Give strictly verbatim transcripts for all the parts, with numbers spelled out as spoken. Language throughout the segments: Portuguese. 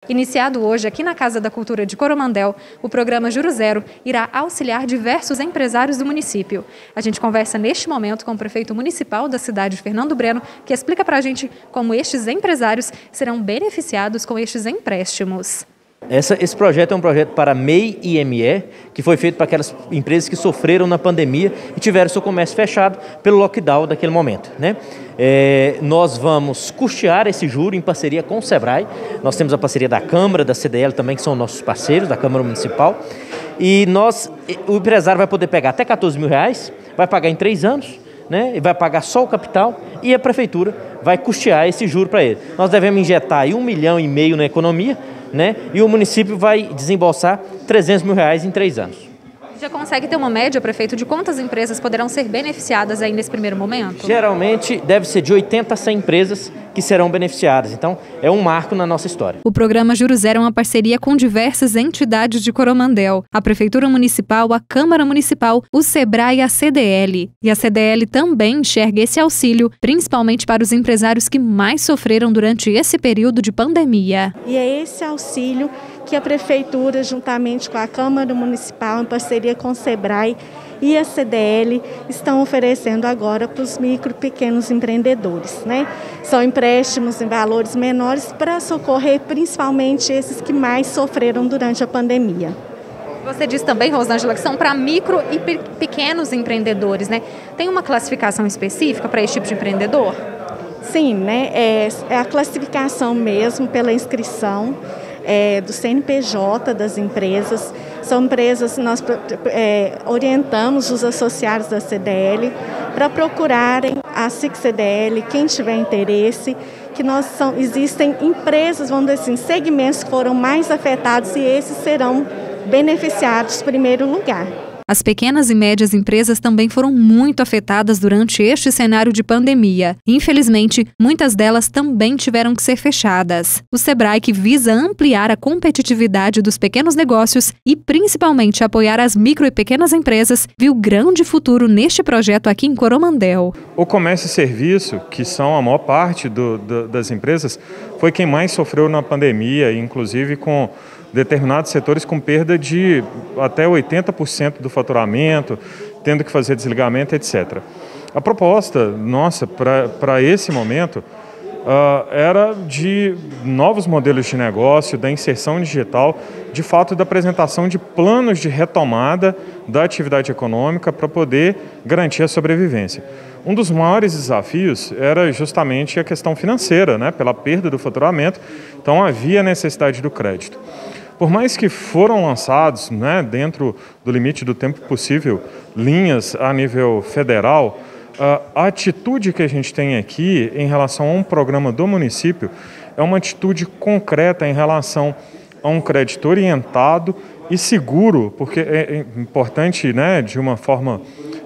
Iniciado hoje aqui na Casa da Cultura de Coromandel, o programa Juro Zero irá auxiliar diversos empresários do município. A gente conversa neste momento com o prefeito municipal da cidade, Fernando Breno, que explica para a gente como estes empresários serão beneficiados com estes empréstimos. Essa, esse projeto é um projeto para M E I e M E E, que foi feito para aquelas empresas que sofreram na pandemia e tiveram seu comércio fechado pelo lockdown daquele momento, né? É, nós vamos custear esse juro em parceria com o Sebrae. Nós temos a parceria da Câmara, da C D L também, que são nossos parceiros, da Câmara Municipal. E nós, o empresário vai poder pegar até quatorze mil reais, vai pagar em três anos, né? E vai pagar só o capital e a prefeitura vai custear esse juro para ele. Nós devemos injetar aí um milhão e meio na economia, né? E o município vai desembolsar trezentos mil reais em três anos. Já consegue ter uma média, prefeito, de quantas empresas poderão ser beneficiadas aí nesse primeiro momento? Geralmente deve ser de oitenta a cem empresas que serão beneficiadas. Então, é um marco na nossa história. O programa Juro Zero é uma parceria com diversas entidades de Coromandel. A Prefeitura Municipal, a Câmara Municipal, o Sebrae e a C D L. E a C D L também enxerga esse auxílio, principalmente para os empresários que mais sofreram durante esse período de pandemia. E é esse auxílio que a Prefeitura, juntamente com a Câmara Municipal, em parceria com o Sebrae e a C D L, estão oferecendo agora para os micro e pequenos empreendedores, né? São empréstimos em valores menores para socorrer principalmente esses que mais sofreram durante a pandemia. Você disse também, Rosângela, que são para micro e pe pequenos empreendedores, né? Tem uma classificação específica para esse tipo de empreendedor? Sim, né? É, é a classificação mesmo pela inscrição. É, do C N P J das empresas. São empresas que nós é, orientamos os associados da C D L para procurarem a S I C C D L, quem tiver interesse, que nós são, existem empresas, vamos dizer assim, segmentos que foram mais afetados e esses serão beneficiados em primeiro lugar. As pequenas e médias empresas também foram muito afetadas durante este cenário de pandemia. Infelizmente, muitas delas também tiveram que ser fechadas. O Sebrae, que visa ampliar a competitividade dos pequenos negócios e principalmente apoiar as micro e pequenas empresas, viu grande futuro neste projeto aqui em Coromandel. O comércio e serviço, que são a maior parte do, do, das empresas, foi quem mais sofreu na pandemia, inclusive com determinados setores com perda de até oitenta por cento do faturamento, tendo que fazer desligamento, etcétera. A proposta nossa para esse momento uh, era de novos modelos de negócio, da inserção digital, de fato da apresentação de planos de retomada da atividade econômica para poder garantir a sobrevivência. Um dos maiores desafios era justamente a questão financeira, né, pela perda do faturamento, então havia necessidade do crédito. Por mais que foram lançados, né, dentro do limite do tempo possível, linhas a nível federal, a atitude que a gente tem aqui em relação a um programa do município é uma atitude concreta em relação a um crédito orientado e seguro, porque é importante, né, de uma forma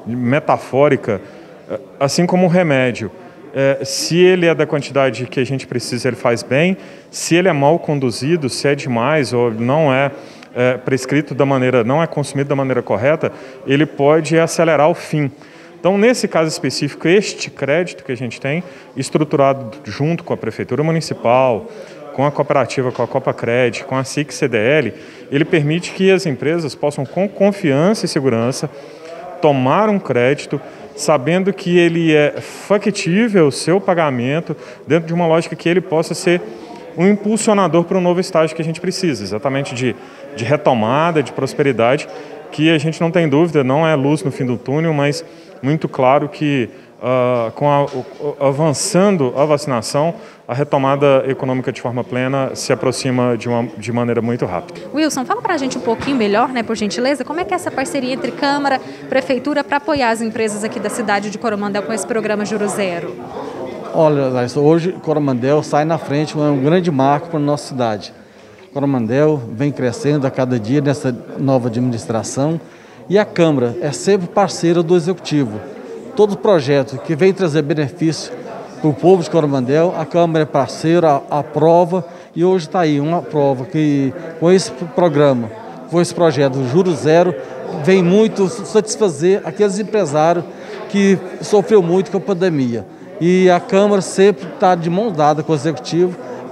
metafórica, assim como o remédio. É, se ele é da quantidade que a gente precisa, ele faz bem. Se ele é mal conduzido, se é demais ou não é, é prescrito da maneira, não é consumido da maneira correta, ele pode acelerar o fim. Então, nesse caso específico, este crédito que a gente tem, estruturado junto com a Prefeitura Municipal, com a cooperativa, com a Copacred, com a S I C C D L, ele permite que as empresas possam, com confiança e segurança, tomar um crédito, sabendo que ele é factível o seu pagamento, dentro de uma lógica que ele possa ser um impulsionador para um novo estágio que a gente precisa, exatamente de, de retomada, de prosperidade, que a gente não tem dúvida, não é luz no fim do túnel, mas muito claro que uh, com a, o, avançando a vacinação, a retomada econômica de forma plena se aproxima de, uma, de maneira muito rápida. Wilson, fala para a gente um pouquinho melhor, né, por gentileza, como é que é essa parceria entre Câmara e Prefeitura para apoiar as empresas aqui da cidade de Coromandel com esse programa Juro Zero? Olha, hoje Coromandel sai na frente, é um grande marco para a nossa cidade. Coromandel vem crescendo a cada dia nessa nova administração e a Câmara é sempre parceira do Executivo. Todo projeto que vem trazer benefício para o povo de Coromandel, a Câmara é parceira, aprova, e hoje está aí uma prova que com esse programa, com esse projeto Juro Zero, vem muito satisfazer aqueles empresários que sofreu muito com a pandemia. E a Câmara sempre está de mão dada com o Executivo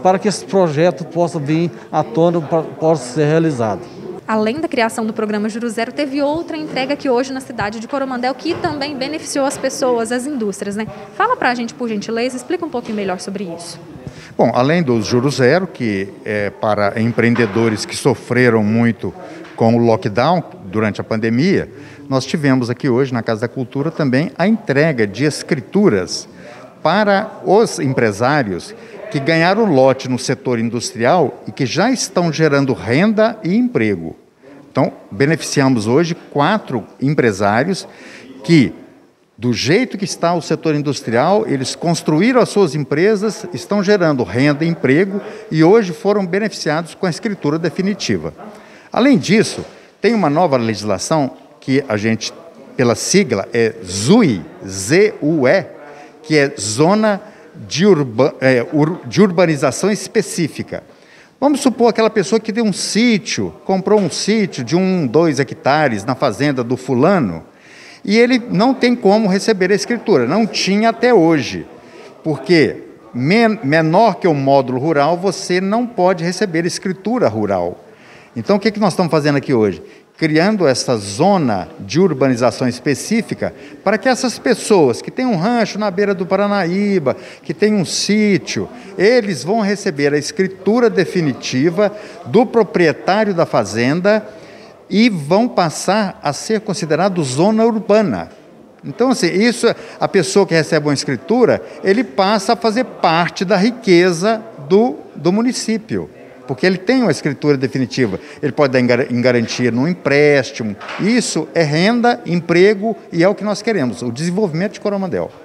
para que esse projeto possa vir à tona, possa ser realizado. Além da criação do programa Juro Zero, teve outra entrega aqui hoje na cidade de Coromandel que também beneficiou as pessoas, as indústrias, né? Fala pra gente, por gentileza, explica um pouquinho melhor sobre isso. Bom, além do Juro Zero, que é para empreendedores que sofreram muito com o lockdown durante a pandemia, nós tivemos aqui hoje na Casa da Cultura também a entrega de escrituras para os empresários que ganharam lote no setor industrial e que já estão gerando renda e emprego. Então, beneficiamos hoje quatro empresários que, do jeito que está o setor industrial, eles construíram as suas empresas, estão gerando renda e emprego e hoje foram beneficiados com a escritura definitiva. Além disso, tem uma nova legislação que a gente, pela sigla, é ZUE, Z U E, que é Zona de, urba, é, ur, de Urbanização Específica. Vamos supor aquela pessoa que tem um sítio, comprou um sítio de um, dois hectares na fazenda do fulano, e ele não tem como receber a escritura, não tinha até hoje, porque men menor que o módulo rural, você não pode receber escritura rural. Então, o que, que nós estamos fazendo aqui hoje? Criando essa zona de urbanização específica para que essas pessoas que têm um rancho na beira do Paranaíba, que têm um sítio, eles vão receber a escritura definitiva do proprietário da fazenda e vão passar a ser considerado zona urbana. Então, assim, isso, a pessoa que recebe uma escritura, ele passa a fazer parte da riqueza do, do município. Porque ele tem uma escritura definitiva, ele pode dar em garantia num empréstimo. Isso é renda, emprego e é o que nós queremos, o desenvolvimento de Coromandel.